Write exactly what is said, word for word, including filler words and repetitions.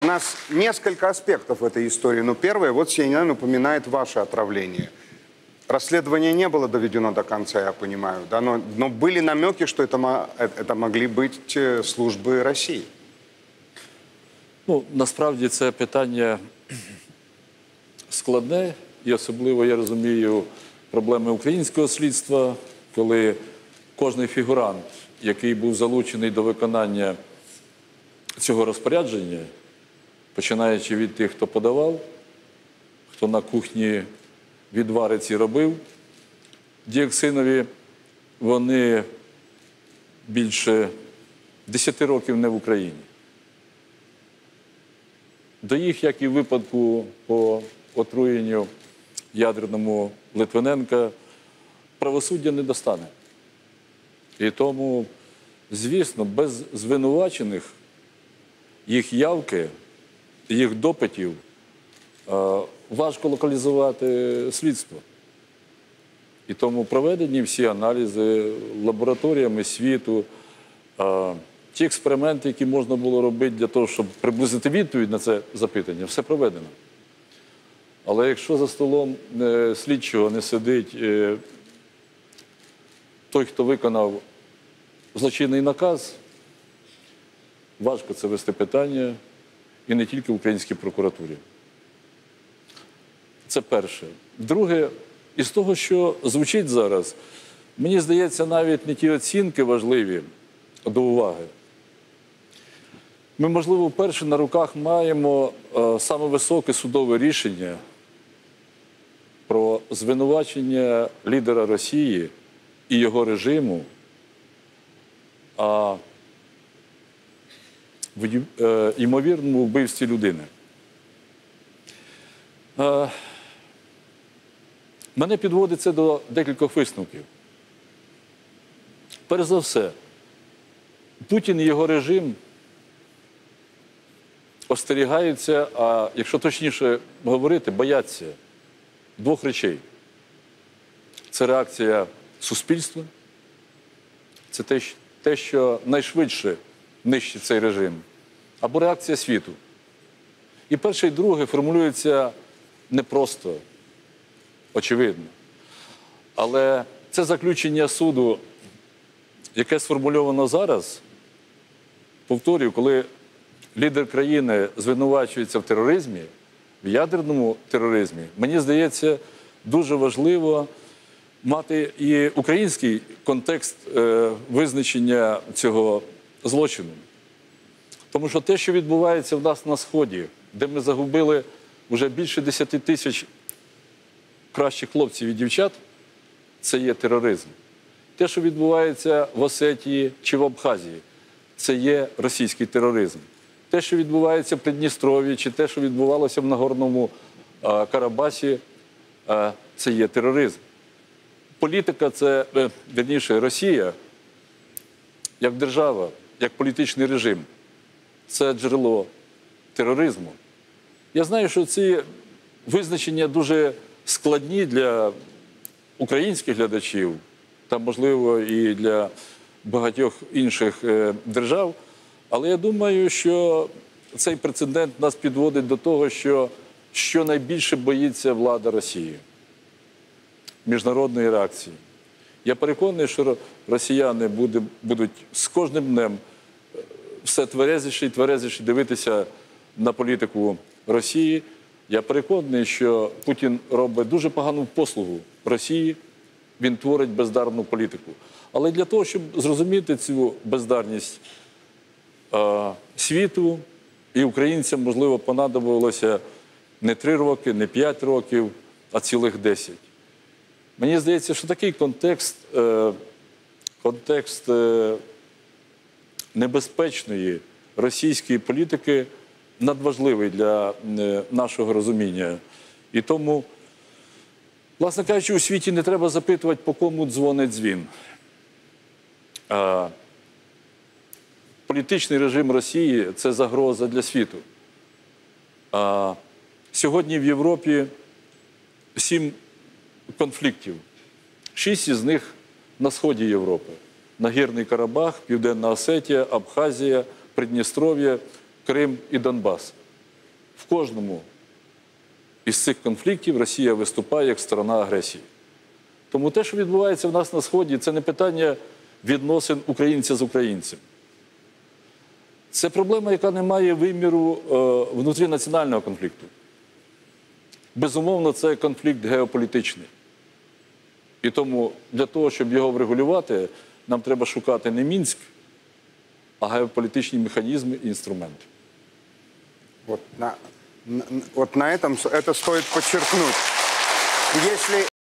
нас несколько аспектов в этой истории. Но первое, вот Си Эн Эн упоминает ваше отравление. Расследование не было доведено до конца, я понимаю, да? но, но были намеки, что это, это могли быть служби Росії. Ну, насправді це питання складне, і особливо я розумію проблеми українського слідства, коли кожний фігурант, який був залучений до виконання цього розпорядження, починаючи від тих, хто подавав, хто на кухні відвари ці робив, діоксинові, вони більше десяти років не в Україні. До їх, як і в випадку по отруєнню ядерному Литвиненка, правосуддя не достане. І тому, звісно, без звинувачених їх явки, їх допитів важко локалізувати слідство. І тому проведені всі аналізи лабораторіями світу, ті експерименти, які можна було робити для того, щоб приблизити відповідь на це запитання, все проведено. Але якщо за столом слідчого не сидить той, хто виконав злочинний наказ, важко це вести питання, і не тільки в українській прокуратурі. Це перше. Друге, із того, що звучить зараз, мені здається, навіть не ті оцінки важливі до уваги. Ми, можливо, вперше на руках маємо е, саме високе судове рішення про звинувачення лідера Росії і його режиму а, в е, ймовірному вбивстві людини. Е, мене підводить це до декількох висновків. Перш за все, Путін і його режим остерігаються, а якщо точніше говорити, бояться двох речей. Це реакція суспільства, це те, що найшвидше нищить цей режим, або реакція світу. І перше, і друге формулюється непросто, очевидно. Але це заключення суду, яке сформульовано зараз, повторюю, коли лідер країни звинувачується в тероризмі, в ядерному тероризмі, мені здається, дуже важливо мати і український контекст е, визначення цього злочину. Тому що те, що відбувається в нас на Сході, де ми загубили вже більше десяти тисяч кращих хлопців і дівчат, це є тероризм. Те, що відбувається в Осетії чи в Абхазії, це є російський тероризм. Те, що відбувається в Придністров'ї, чи те, що відбувалося в Нагорному а, Карабасі, а, це є тероризм. Політика – це, вірніше, Росія, як держава, як політичний режим, це джерело тероризму. Я знаю, що ці визначення дуже складні для українських глядачів, та, можливо, і для багатьох інших е, держав, але я думаю, що цей прецедент нас підводить до того, що, що найбільше боїться влада Росії – міжнародної реакції. Я переконаний, що росіяни буде, будуть з кожним днем все тверезіше і тверезіше дивитися на політику Росії. Я переконаний, що Путін робить дуже погану послугу Росії, він творить бездарну політику. Але для того, щоб зрозуміти цю бездарність е, світу і українцям, можливо, понадобилося не три роки, не п'ять років, а цілих десять. Мені здається, що такий контекст, е, контекст е, небезпечної російської політики надважливий для е, нашого розуміння. І тому, власне кажучи, у світі не треба запитувати, по кому дзвонить дзвін. А, політичний режим Росії – це загроза для світу. А, сьогодні в Європі сім конфліктів. Шість із них на сході Європи. Нагірний Карабах, Південна Осетія, Абхазія, Придністров'я, Крим і Донбас. в кожному із цих конфліктів Росія виступає як сторона агресії. Тому те, що відбувається в нас на Сході, це не питання відносин українця з українцем. Це проблема, яка не має виміру е, внутрінаціонального конфлікту. Безумовно, це конфлікт геополітичний. І тому для того, щоб його врегулювати, нам треба шукати не Мінськ, а геополітичні механізми і інструменти. Вот на, на, вот на этом это стоит подчеркнуть. Если,